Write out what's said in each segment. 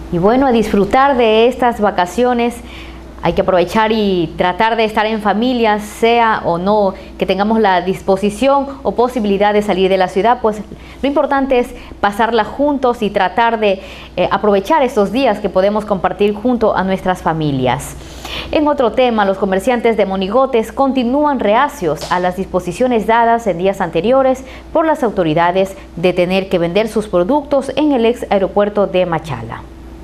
Y bueno, a disfrutar de estas vacaciones. Hay que aprovechar y tratar de estar en familia, sea o no que tengamos la disposición o posibilidad de salir de la ciudad, pues lo importante es pasarla juntos y tratar de aprovechar estos días que podemos compartir junto a nuestras familias. En otro tema, los comerciantes de monigotes continúan reacios a las disposiciones dadas en días anteriores por las autoridades de tener que vender sus productos en el ex aeropuerto de Machala.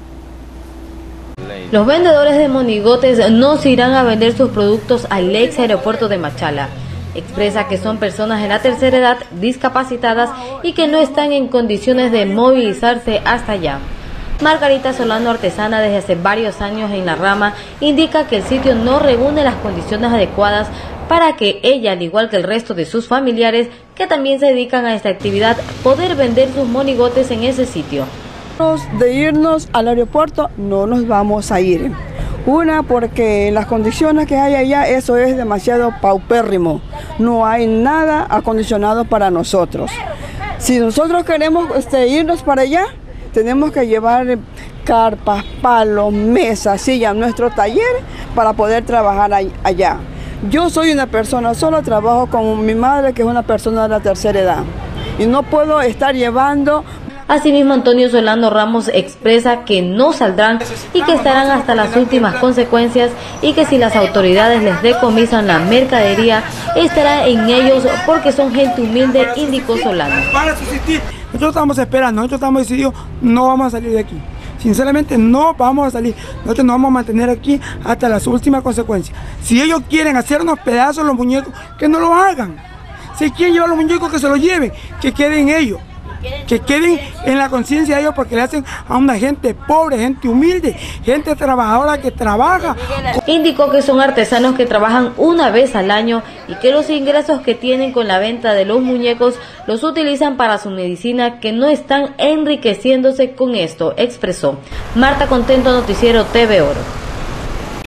Los vendedores de monigotes no se irán a vender sus productos al ex aeropuerto de Machala. Expresa que son personas de la tercera edad, discapacitadas y que no están en condiciones de movilizarse hasta allá. Margarita Solano, artesana desde hace varios años en la rama, indica que el sitio no reúne las condiciones adecuadas para que ella, al igual que el resto de sus familiares, que también se dedican a esta actividad, poder vender sus monigotes en ese sitio. De irnos al aeropuerto no nos vamos a ir. Una, porque las condiciones que hay allá, eso es demasiado paupérrimo. No hay nada acondicionado para nosotros. Si nosotros queremos irnos para allá, tenemos que llevar carpas, palos, mesas, sillas, nuestro taller para poder trabajar allá. Yo soy una persona, solo trabajo con mi madre, que es una persona de la tercera edad. Y no puedo estar llevando. Asimismo, Antonio Solano Ramos expresa que no saldrán y que estarán hasta las últimas consecuencias y que si las autoridades les decomisan la mercadería, estará en ellos porque son gente humilde, indicó Solano. Para subsistir, nosotros estamos esperando, nosotros estamos decididos, no vamos a salir de aquí. Sinceramente no vamos a salir, nosotros nos vamos a mantener aquí hasta las últimas consecuencias. Si ellos quieren hacernos pedazos los muñecos, que no lo hagan. Si quieren llevar los muñecos, que se los lleven, que queden ellos. Que queden en la conciencia de ellos, porque le hacen a una gente pobre, gente humilde, gente trabajadora que trabaja. Indicó que son artesanos que trabajan una vez al año y que los ingresos que tienen con la venta de los muñecos los utilizan para su medicina, que no están enriqueciéndose con esto, expresó. Marta Contento, Noticiero TV Oro.